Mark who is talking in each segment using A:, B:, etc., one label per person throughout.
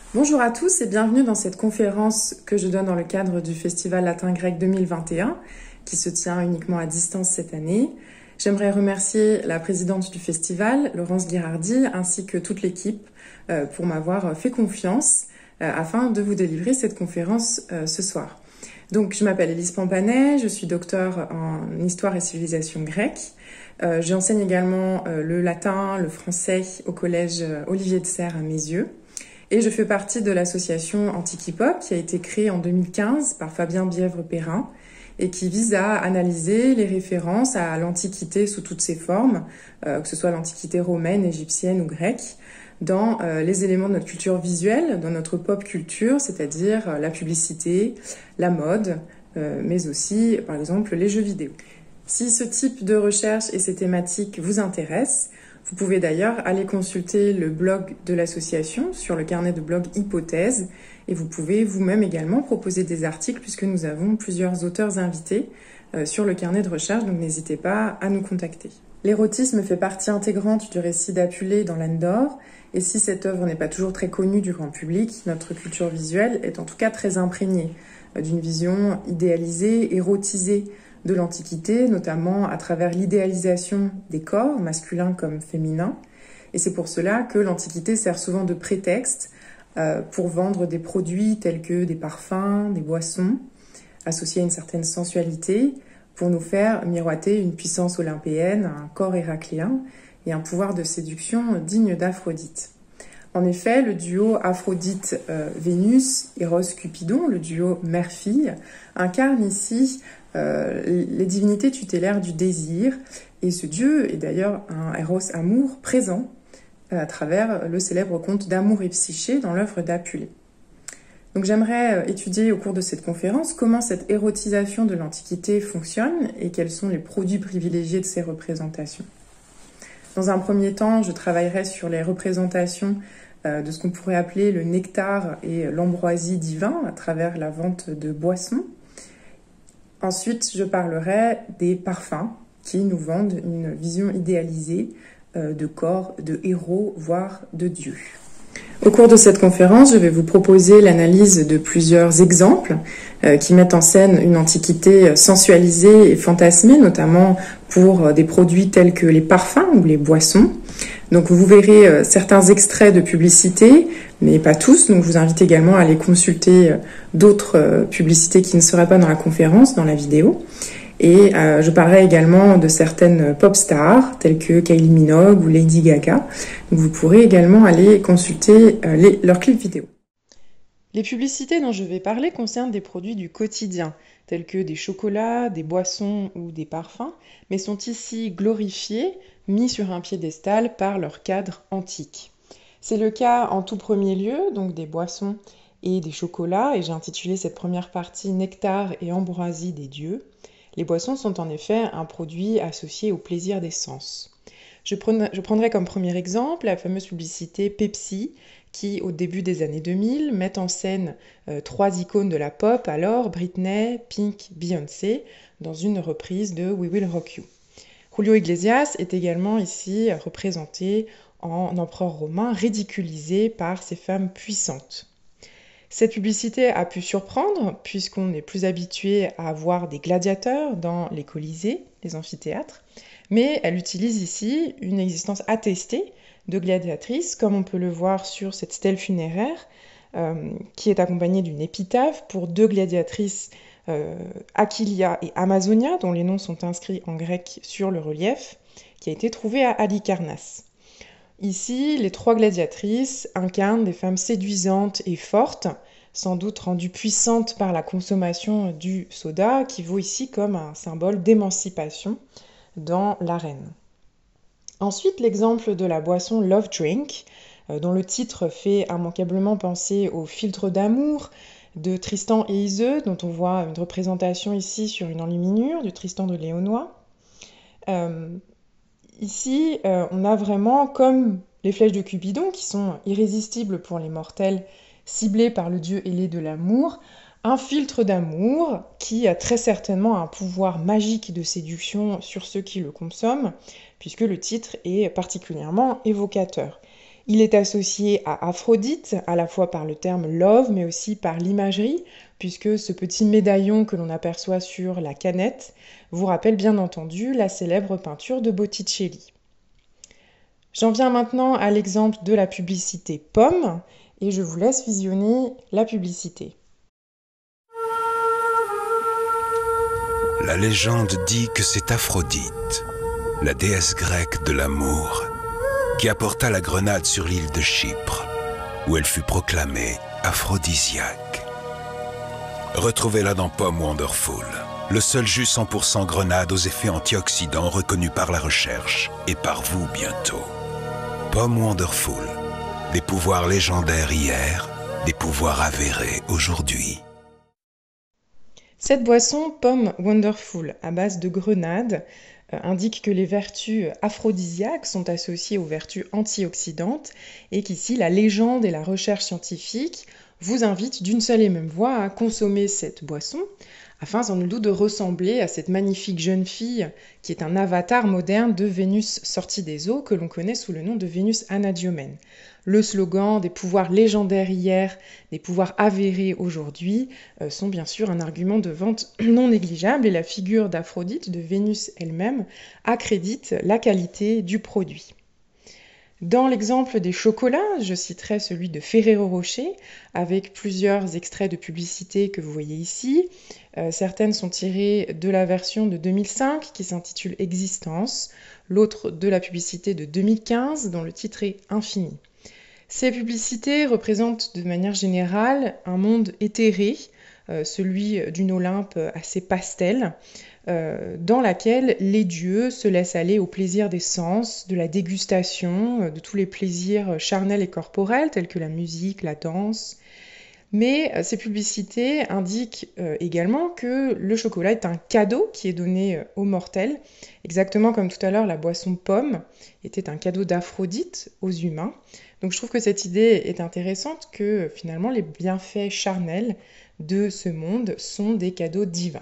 A: Bonjour à tous et bienvenue dans cette conférence que je donne dans le cadre du Festival Latin-Grec 2021 qui se tient uniquement à distance cette année. J'aimerais remercier la présidente du festival, Laurence Guirardi, ainsi que toute l'équipe pour m'avoir fait confiance afin de vous délivrer cette conférence ce soir. Donc, je m'appelle Élise Pampanet, je suis docteure en histoire et civilisation grecque. J'enseigne également le latin, le français au collège Olivier de Serres à Meyzieux. Et je fais partie de l'association Antiquipop qui a été créée en 2015 par Fabien Bièvre-Perrin et qui vise à analyser les références à l'Antiquité sous toutes ses formes, que ce soit l'Antiquité romaine, égyptienne ou grecque, dans les éléments de notre culture visuelle, dans notre pop culture, c'est-à-dire la publicité, la mode, mais aussi, par exemple, les jeux vidéo. Si ce type de recherche et ces thématiques vous intéressent, vous pouvez d'ailleurs aller consulter le blog de l'association sur le carnet de blog Hypothèse et vous pouvez vous-même également proposer des articles puisque nous avons plusieurs auteurs invités sur le carnet de recherche, donc n'hésitez pas à nous contacter. L'érotisme fait partie intégrante du récit d'Apulée dans l'Endor et si cette œuvre n'est pas toujours très connue du grand public, notre culture visuelle est en tout cas très imprégnée d'une vision idéalisée, érotisée de l'Antiquité, notamment à travers l'idéalisation des corps, masculins comme féminins. Et c'est pour cela que l'Antiquité sert souvent de prétexte pour vendre des produits tels que des parfums, des boissons, associés à une certaine sensualité, pour nous faire miroiter une puissance olympéenne, un corps héracléen et un pouvoir de séduction digne d'Aphrodite. En effet, le duo Aphrodite-Vénus, Eros-Cupidon, le duo mère-fille, incarne ici les divinités tutélaires du désir. Et ce dieu est d'ailleurs un Eros amour présent à travers le célèbre conte d'Amour et Psyché dans l'œuvre d'Apulée. Donc j'aimerais étudier au cours de cette conférence comment cette érotisation de l'Antiquité fonctionne et quels sont les produits privilégiés de ces représentations. Dans un premier temps, je travaillerai sur les représentations de ce qu'on pourrait appeler le nectar et l'ambroisie divin à travers la vente de boissons. Ensuite, je parlerai des parfums qui nous vendent une vision idéalisée de corps, de héros, voire de dieux. Au cours de cette conférence, je vais vous proposer l'analyse de plusieurs exemples qui mettent en scène une antiquité sensualisée et fantasmée, notamment pour des produits tels que les parfums ou les boissons. Donc vous verrez certains extraits de publicité, mais pas tous. Donc je vous invite également à aller consulter d'autres publicités qui ne seraient pas dans la conférence, dans la vidéo. Et je parlerai également de certaines pop stars telles que Kylie Minogue ou Lady Gaga. Donc vous pourrez également aller consulter leurs clips vidéo. Les publicités dont je vais parler concernent des produits du quotidien, tels que des chocolats, des boissons ou des parfums, mais sont ici glorifiés, mis sur un piédestal par leur cadre antique. C'est le cas en tout premier lieu, donc des boissons et des chocolats, et j'ai intitulé cette première partie Nectar et ambroisie des dieux. Les boissons sont en effet un produit associé au plaisir des sens. Je prendrai comme premier exemple la fameuse publicité Pepsi, qui, au début des années 2000, met en scène trois icônes de la pop, alors Britney, Pink, Beyoncé, dans une reprise de We Will Rock You. Julio Iglesias est également ici représenté en empereur romain, ridiculisé par ces femmes puissantes. Cette publicité a pu surprendre, puisqu'on est plus habitué à voir des gladiateurs dans les colisées, les amphithéâtres, mais elle utilise ici une existence attestée de gladiatrices, comme on peut le voir sur cette stèle funéraire, qui est accompagnée d'une épitaphe pour deux gladiatrices, Aquilia et Amazonia, dont les noms sont inscrits en grec sur le relief, qui a été trouvé à Halicarnasse. Ici, les trois gladiatrices incarnent des femmes séduisantes et fortes, sans doute rendues puissantes par la consommation du soda, qui vaut ici comme un symbole d'émancipation dans l'arène. Ensuite, l'exemple de la boisson Love Drink, dont le titre fait immanquablement penser au filtre d'amour de Tristan et Iseux, dont on voit une représentation ici sur une enluminure du Tristan de Léonois. Ici, on a vraiment comme les flèches de Cupidon, qui sont irrésistibles pour les mortels, ciblés par le dieu ailé de l'amour, un filtre d'amour qui a très certainement un pouvoir magique de séduction sur ceux qui le consomment, puisque le titre est particulièrement évocateur. Il est associé à Aphrodite, à la fois par le terme love, mais aussi par l'imagerie, puisque ce petit médaillon que l'on aperçoit sur la canette vous rappelle bien entendu la célèbre peinture de Botticelli. J'en viens maintenant à l'exemple de la publicité Pomme, et je vous laisse visionner la publicité.
B: La légende dit que c'est Aphrodite, la déesse grecque de l'amour, qui apporta la grenade sur l'île de Chypre, où elle fut proclamée aphrodisiaque. Retrouvez-la dans Pomme Wonderful, le seul jus 100% grenade aux effets antioxydants reconnus par la recherche et par vous bientôt. Pomme Wonderful, des pouvoirs légendaires hier, des pouvoirs avérés aujourd'hui.
A: Cette boisson Pomme Wonderful à base de grenade indique que les vertus aphrodisiaques sont associées aux vertus antioxydantes et qu'ici la légende et la recherche scientifique vous invitent d'une seule et même voix à consommer cette boisson afin sans nul doute de ressembler à cette magnifique jeune fille qui est un avatar moderne de Vénus sortie des eaux que l'on connaît sous le nom de Vénus Anadyomène. Le slogan des pouvoirs légendaires hier, des pouvoirs avérés aujourd'hui sont bien sûr un argument de vente non négligeable et la figure d'Aphrodite, de Vénus elle-même, accrédite la qualité du produit. Dans l'exemple des chocolats, je citerai celui de Ferrero Rocher, avec plusieurs extraits de publicité que vous voyez ici. Certaines sont tirées de la version de 2005 qui s'intitule Existence, l'autre de la publicité de 2015 dont le titre est Infini. Ces publicités représentent de manière générale un monde éthéré, celui d'une Olympe assez pastel, dans laquelle les dieux se laissent aller au plaisir des sens, de la dégustation, de tous les plaisirs charnels et corporels tels que la musique, la danse. Mais ces publicités indiquent également que le chocolat est un cadeau qui est donné aux mortels, exactement comme tout à l'heure la boisson Pomme était un cadeau d'Aphrodite aux humains. Donc je trouve que cette idée est intéressante, que finalement les bienfaits charnels de ce monde sont des cadeaux divins.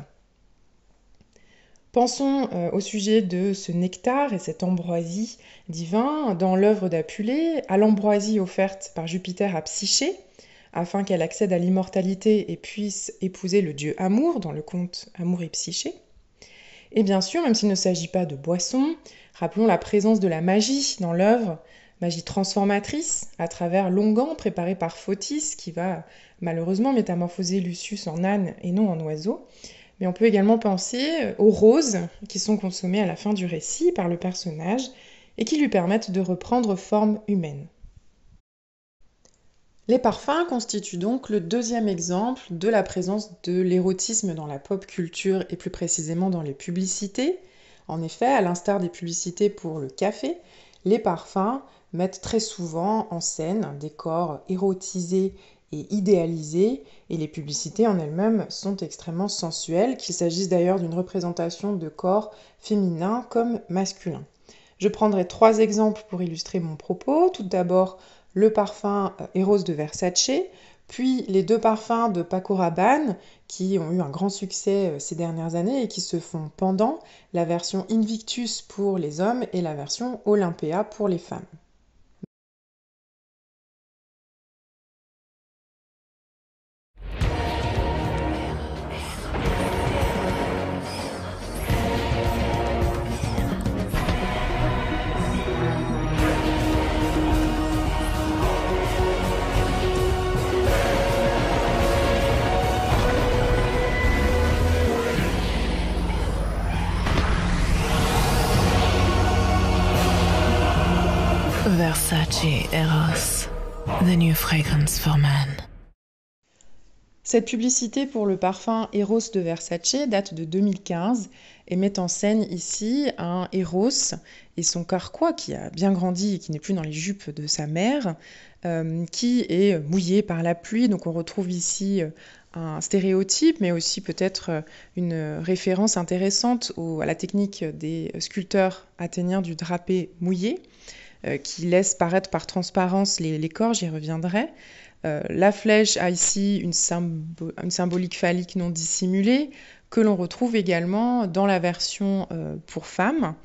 A: Pensons au sujet de ce nectar et cette ambroisie divin dans l'œuvre d'Apulée, à l'ambroisie offerte par Jupiter à Psyché, afin qu'elle accède à l'immortalité et puisse épouser le dieu Amour dans le conte Amour et Psyché. Et bien sûr, même s'il ne s'agit pas de boisson, rappelons la présence de la magie dans l'œuvre, magie transformatrice, à travers l'onguent préparé par Photis, qui va malheureusement métamorphoser Lucius en âne et non en oiseau. Mais on peut également penser aux roses qui sont consommées à la fin du récit par le personnage et qui lui permettent de reprendre forme humaine. Les parfums constituent donc le deuxième exemple de la présence de l'érotisme dans la pop culture et plus précisément dans les publicités. En effet, à l'instar des publicités pour le café, les parfums mettent très souvent en scène des corps érotisés et idéalisés, et les publicités en elles-mêmes sont extrêmement sensuelles, qu'il s'agisse d'ailleurs d'une représentation de corps féminin comme masculin. Je prendrai 3 exemples pour illustrer mon propos. Tout d'abord, le parfum Eros de Versace, puis les 2 parfums de Paco Rabanne qui ont eu un grand succès ces dernières années et qui se font pendant, la version Invictus pour les hommes et la version Olympea pour les femmes.
C: Versace Eros, the new fragrance for man.
A: Cette publicité pour le parfum Eros de Versace date de 2015 et met en scène ici un Eros et son carquois qui a bien grandi et qui n'est plus dans les jupes de sa mère, qui est mouillé par la pluie. Donc on retrouve ici un stéréotype, mais aussi peut-être une référence intéressante à la technique des sculpteurs athéniens du drapé mouillé, qui laisse paraître par transparence les corps, j'y reviendrai. La flèche a ici une symbolique phallique non dissimulée, que l'on retrouve également dans la version pour femmes,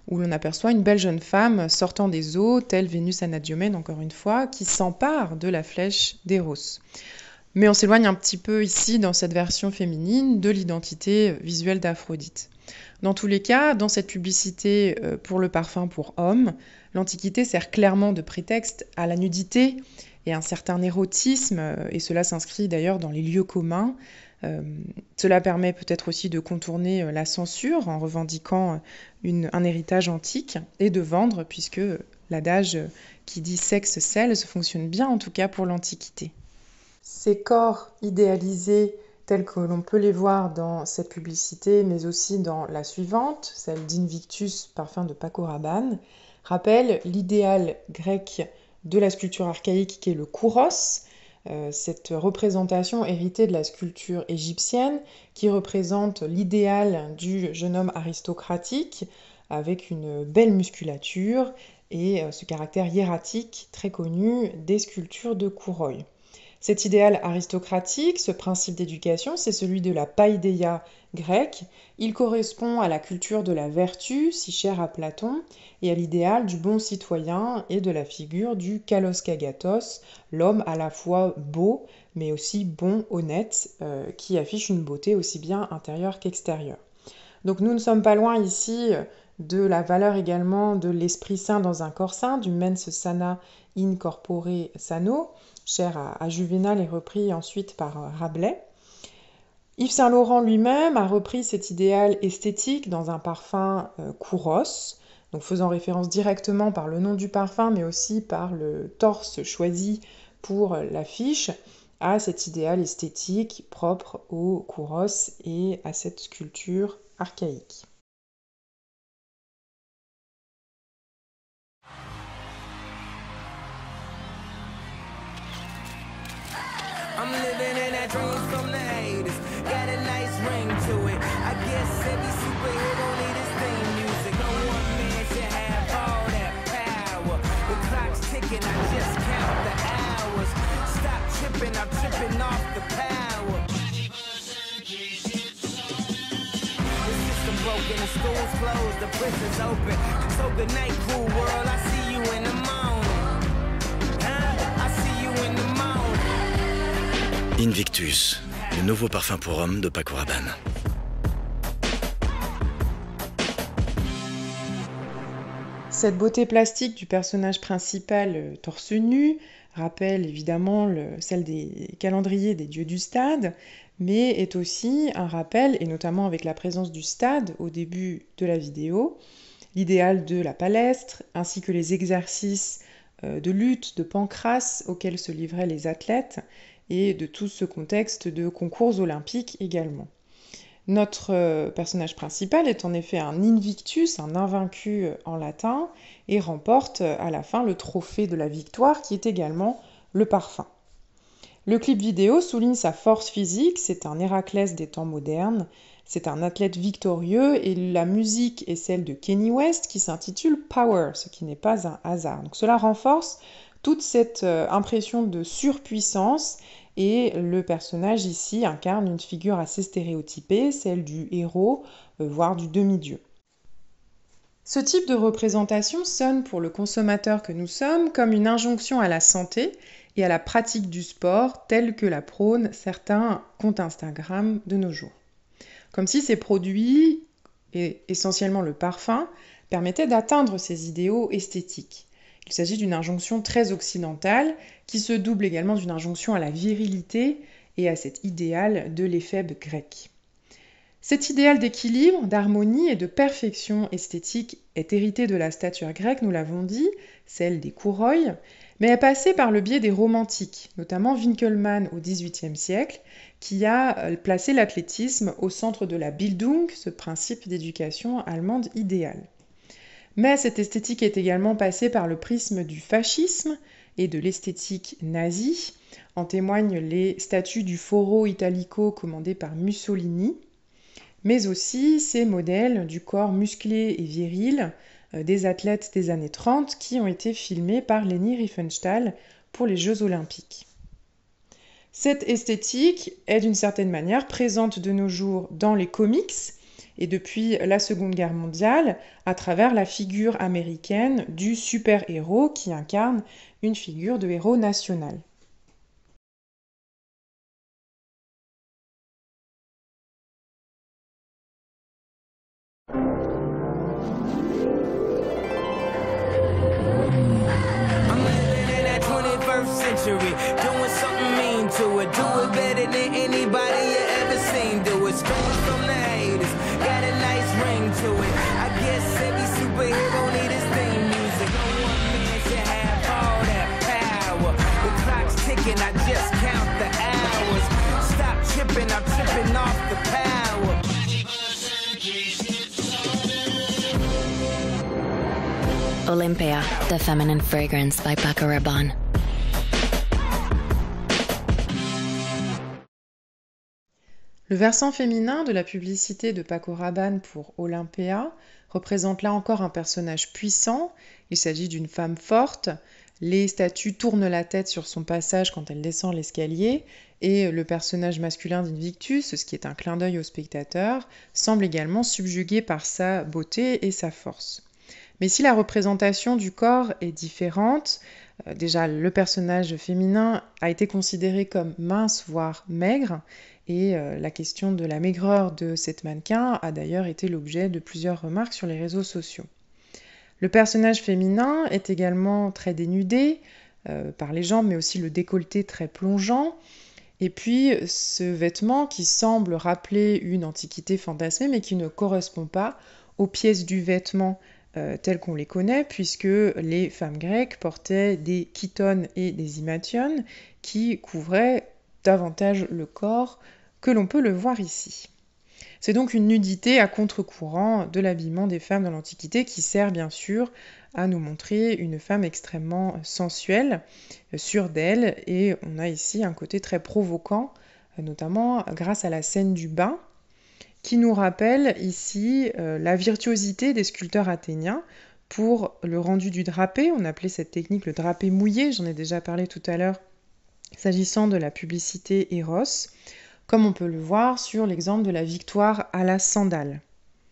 A: où l'on aperçoit une belle jeune femme sortant des eaux, telle Vénus Anadyomène encore une fois, qui s'empare de la flèche d'Eros. Mais on s'éloigne un petit peu ici, dans cette version féminine, de l'identité visuelle d'Aphrodite. Dans tous les cas, dans cette publicité pour le parfum pour hommes, l'Antiquité sert clairement de prétexte à la nudité et un certain érotisme, et cela s'inscrit d'ailleurs dans les lieux communs. Cela permet peut-être aussi de contourner la censure en revendiquant un héritage antique et de vendre, puisque l'adage qui dit sexe sells fonctionne bien en tout cas pour l'Antiquité. Ces corps idéalisés tels que l'on peut les voir dans cette publicité, mais aussi dans la suivante, celle d'Invictus, parfum de Paco Rabanne, rappellent l'idéal grec de la sculpture archaïque qui est le kouros, cette représentation héritée de la sculpture égyptienne qui représente l'idéal du jeune homme aristocratique avec une belle musculature et ce caractère hiératique très connu des sculptures de Kouroï. Cet idéal aristocratique, ce principe d'éducation, c'est celui de la paideia grecque. Il correspond à la culture de la vertu, si chère à Platon, et à l'idéal du bon citoyen et de la figure du kalos kagatos, l'homme à la fois beau, mais aussi bon, honnête, qui affiche une beauté aussi bien intérieure qu'extérieure. Donc nous ne sommes pas loin ici de la valeur également de l'esprit saint dans un corps saint, du mens sana in corpore sano, cher à Juvénal et repris ensuite par Rabelais. Yves Saint Laurent lui-même a repris cet idéal esthétique dans un parfum Kouros, donc faisant référence directement par le nom du parfum, mais aussi par le torse choisi pour l'affiche, à cet idéal esthétique propre au Kouros et à cette sculpture archaïque.
D: I'm living in that dream from the 80s. Got a nice ring to it. I guess every superhero need his theme music. No one man should have all that power. The clock's ticking, I just count the hours. Stop tripping, I'm tripping off the power. The system broken, the school's closed, the prison's open. So good night, cool world, I see you in the morning. I see you in the morning.
E: Invictus, le nouveau parfum pour homme de Paco Rabanne.
A: Cette beauté plastique du personnage principal torse nu rappelle évidemment celle des calendriers des dieux du stade, mais est aussi un rappel, et notamment avec la présence du stade au début de la vidéo, l'idéal de la palestre, ainsi que les exercices de lutte, de pancrace auxquels se livraient les athlètes, et de tout ce contexte de concours olympiques également. Notre personnage principal est en effet un invictus, un invaincu en latin, et remporte à la fin le trophée de la victoire qui est également le parfum. Le clip vidéo souligne sa force physique, c'est un Héraclès des temps modernes, c'est un athlète victorieux et la musique est celle de Kanye West qui s'intitule Power, ce qui n'est pas un hasard. Donc cela renforce toute cette impression de surpuissance et le personnage ici incarne une figure assez stéréotypée, celle du héros, voire du demi-dieu. Ce type de représentation sonne pour le consommateur que nous sommes comme une injonction à la santé et à la pratique du sport telle que la prônent certains comptes Instagram de nos jours. Comme si ces produits, et essentiellement le parfum, permettaient d'atteindre ces idéaux esthétiques. Il s'agit d'une injonction très occidentale qui se double également d'une injonction à la virilité et à cet idéal de l'éphèbe grec. Cet idéal d'équilibre, d'harmonie et de perfection esthétique est hérité de la stature grecque, nous l'avons dit, celle des Kouroï, mais est passé par le biais des romantiques, notamment Winckelmann au XVIIIe siècle, qui a placé l'athlétisme au centre de la Bildung, ce principe d'éducation allemande idéale. Mais cette esthétique est également passée par le prisme du fascisme et de l'esthétique nazie. En témoignent les statues du Foro Italico commandées par Mussolini, mais aussi ces modèles du corps musclé et viril des athlètes des années 30 qui ont été filmés par Leni Riefenstahl pour les Jeux Olympiques. Cette esthétique est d'une certaine manière présente de nos jours dans les comics et depuis la Seconde Guerre mondiale à travers la figure américaine du super-héros qui incarne une figure de héros national.
D: I'm living in that 21st century, doing something mean to it. Do it better than anybody you ever seen. Do it straight from the haters, got a nice ring to it. I guess every superhero need his theme music. No one man should have all that power. The clock's ticking, I just count the hours. Stop tripping, I'm tripping off the power.
F: Olympia, the feminine fragrance by Paco Rabanne.
A: Le versant féminin de la publicité de Paco Rabanne pour Olympia représente là encore un personnage puissant. Il s'agit d'une femme forte. Les statues tournent la tête sur son passage quand elle descend l'escalier et le personnage masculin d'Invictus, ce qui est un clin d'œil au spectateur, semble également subjugué par sa beauté et sa force. Mais si la représentation du corps est différente, déjà le personnage féminin a été considéré comme mince voire maigre et la question de la maigreur de cette mannequin a d'ailleurs été l'objet de plusieurs remarques sur les réseaux sociaux. Le personnage féminin est également très dénudé par les jambes mais aussi le décolleté très plongeant. Et puis ce vêtement qui semble rappeler une antiquité fantasmée mais qui ne correspond pas aux pièces du vêtement telles qu'on les connaît, puisque les femmes grecques portaient des chitones et des himation qui couvraient davantage le corps que l'on peut le voir ici. C'est donc une nudité à contre-courant de l'habillement des femmes dans l'Antiquité qui sert bien sûr à nous montrer une femme extrêmement sensuelle, sûre d'elle, et on a ici un côté très provoquant, notamment grâce à la scène du bain, qui nous rappelle ici la virtuosité des sculpteurs athéniens pour le rendu du drapé. On appelait cette technique le drapé mouillé, j'en ai déjà parlé tout à l'heure, s'agissant de la publicité Eros, comme on peut le voir sur l'exemple de la victoire à la sandale,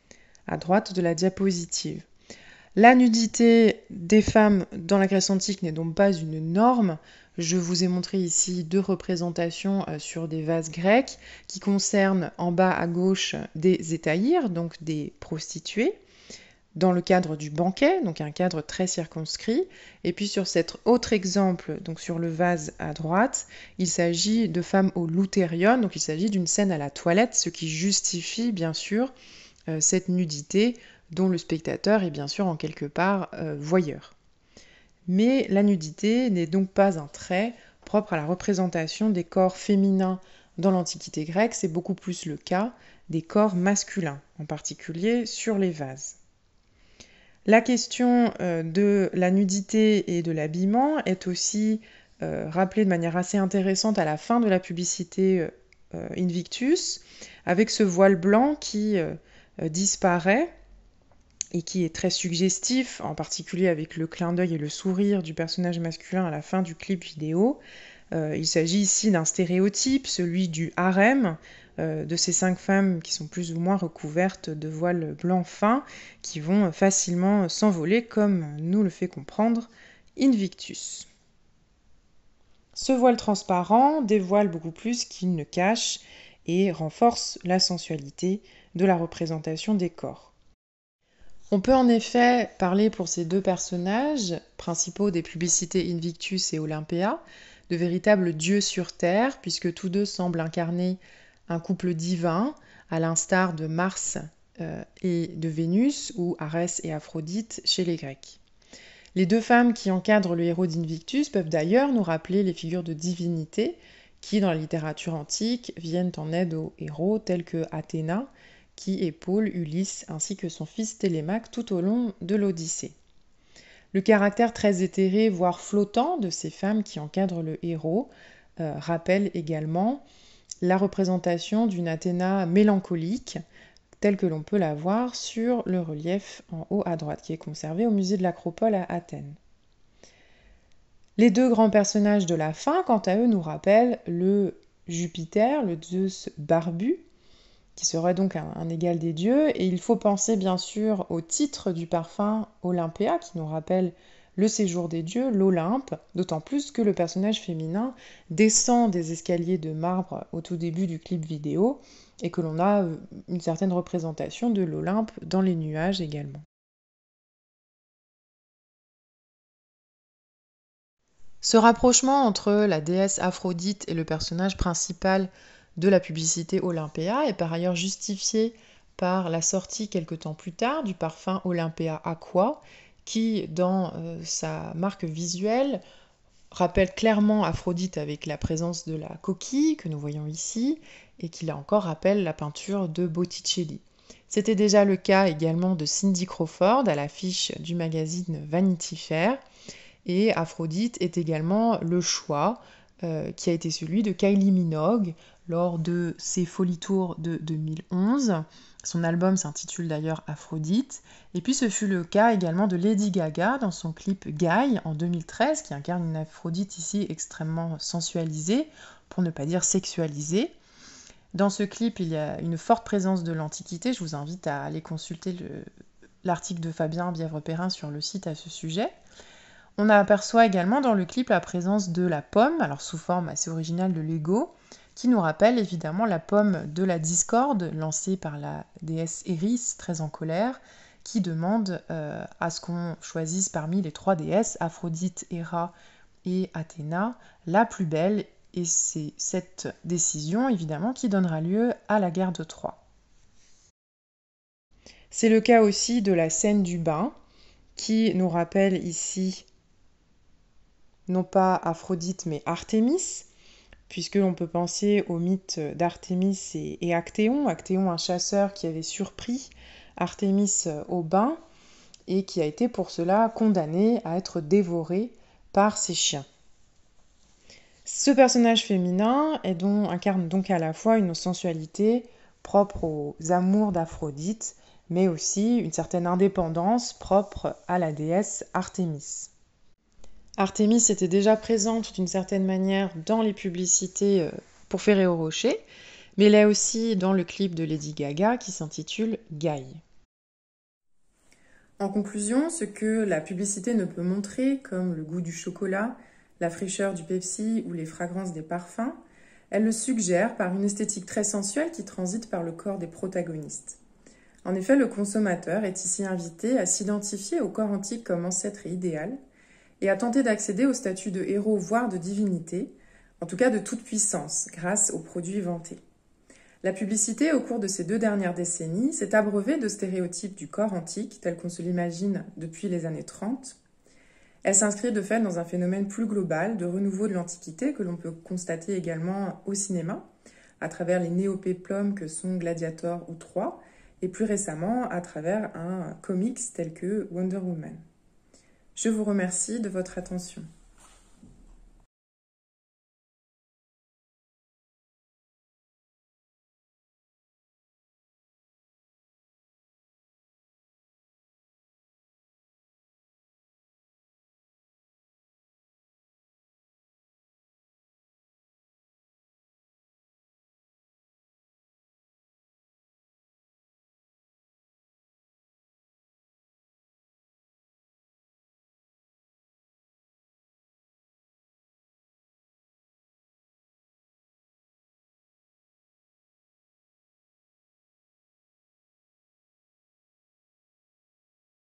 A: à droite de la diapositive. La nudité des femmes dans la Grèce antique n'est donc pas une norme. Je vous ai montré ici deux représentations sur des vases grecs qui concernent en bas à gauche des hétaïres, donc des prostituées, dans le cadre du banquet, donc un cadre très circonscrit. Et puis sur cet autre exemple, donc sur le vase à droite, il s'agit de femmes au luthérion, donc il s'agit d'une scène à la toilette, ce qui justifie bien sûr cette nudité dont le spectateur est bien sûr en quelque part voyeur. Mais la nudité n'est donc pas un trait propre à la représentation des corps féminins dans l'Antiquité grecque, c'est beaucoup plus le cas des corps masculins, en particulier sur les vases. La question de la nudité et de l'habillement est aussi rappelée de manière assez intéressante à la fin de la publicité Invictus, avec ce voile blanc qui disparaît et qui est très suggestif, en particulier avec le clin d'œil et le sourire du personnage masculin à la fin du clip vidéo. Il s'agit ici d'un stéréotype, celui du harem, de ces 5 femmes qui sont plus ou moins recouvertes de voiles blancs fins, qui vont facilement s'envoler, comme nous le fait comprendre Invictus. Ce voile transparent dévoile beaucoup plus qu'il ne cache et renforce la sensualité de la représentation des corps. On peut en effet parler pour ces deux personnages principaux des publicités Invictus et Olympia de véritables dieux sur terre, puisque tous deux semblent incarner un couple divin, à l'instar de Mars et de Vénus, ou Arès et Aphrodite chez les Grecs. Les deux femmes qui encadrent le héros d'Invictus peuvent d'ailleurs nous rappeler les figures de divinités qui, dans la littérature antique, viennent en aide aux héros tels que Athéna, qui épaule Ulysse ainsi que son fils Télémaque tout au long de l'Odyssée. Le caractère très éthéré, voire flottant, de ces femmes qui encadrent le héros rappelle également la représentation d'une Athéna mélancolique, telle que l'on peut la voir sur le relief en haut à droite, qui est conservé au musée de l'Acropole à Athènes. Les deux grands personnages de la fin, quant à eux, nous rappellent le Jupiter, le Zeus barbu, qui serait donc un égal des dieux. Et il faut penser bien sûr au titre du parfum Olympia, qui nous rappelle le séjour des dieux, l'Olympe, d'autant plus que le personnage féminin descend des escaliers de marbre au tout début du clip vidéo, et que l'on a une certaine représentation de l'Olympe dans les nuages également. Ce rapprochement entre la déesse Aphrodite et le personnage principal de la publicité Olympia est par ailleurs justifié par la sortie quelque temps plus tard du parfum Olympia Aqua, qui, dans sa marque visuelle, rappelle clairement Aphrodite avec la présence de la coquille que nous voyons ici, et qui là encore rappelle la peinture de Botticelli. C'était déjà le cas également de Cindy Crawford à l'affiche du magazine Vanity Fair, et Aphrodite est également le choix qui a été celui de Kylie Minogue lors de ses Folies Tour de 2011. Son album s'intitule d'ailleurs Aphrodite. Et puis ce fut le cas également de Lady Gaga dans son clip Guy en 2013, qui incarne une Aphrodite ici extrêmement sensualisée, pour ne pas dire sexualisée. Dans ce clip, il y a une forte présence de l'Antiquité. Je vous invite à aller consulter l'article de Fabien Bièvre-Perrin sur le site à ce sujet. On aperçoit également dans le clip la présence de la pomme, alors sous forme assez originale de Lego, qui nous rappelle évidemment la pomme de la discorde lancée par la déesse Eris, très en colère, qui demande à ce qu'on choisisse parmi les 3 déesses, Aphrodite, Héra et Athéna, la plus belle, et c'est cette décision évidemment qui donnera lieu à la guerre de Troie. C'est le cas aussi de la scène du bain, qui nous rappelle ici non pas Aphrodite mais Artémis, puisque l'on peut penser au mythe d'Artémis et Actéon. Actéon, un chasseur qui avait surpris Artémis au bain et qui a été pour cela condamné à être dévoré par ses chiens. Ce personnage féminin incarne donc à la fois une sensualité propre aux amours d'Aphrodite, mais aussi une certaine indépendance propre à la déesse Artémis. Artémis était déjà présente d'une certaine manière dans les publicités pour Ferrero Rocher, mais elle est aussi dans le clip de Lady Gaga qui s'intitule Guy. En conclusion, ce que la publicité ne peut montrer, comme le goût du chocolat, la fraîcheur du Pepsi ou les fragrances des parfums, elle le suggère par une esthétique très sensuelle qui transite par le corps des protagonistes. En effet, le consommateur est ici invité à s'identifier au corps antique comme ancêtre et idéal, et à tenter d'accéder au statut de héros, voire de divinité, en tout cas de toute puissance, grâce aux produits vantés. La publicité, au cours de ces 2 dernières décennies, s'est abreuvée de stéréotypes du corps antique, tel qu'on se l'imagine depuis les années 30. Elle s'inscrit de fait dans un phénomène plus global de renouveau de l'Antiquité que l'on peut constater également au cinéma, à travers les néopéplums que sont Gladiator ou Troie, et plus récemment à travers un comics tel que Wonder Woman. Je vous remercie de votre attention.